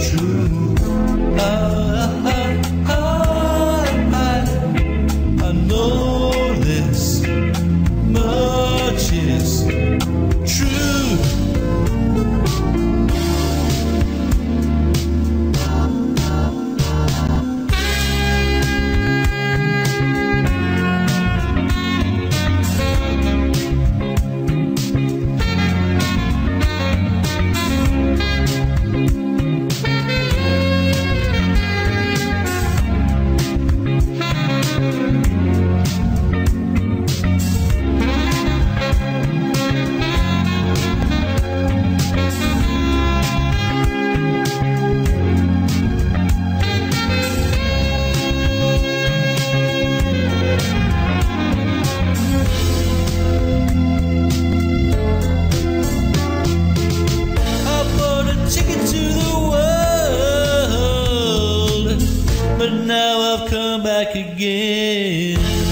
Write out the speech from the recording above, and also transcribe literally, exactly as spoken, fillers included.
true. I, I, I, I, I know this much is true. Now I've come back again.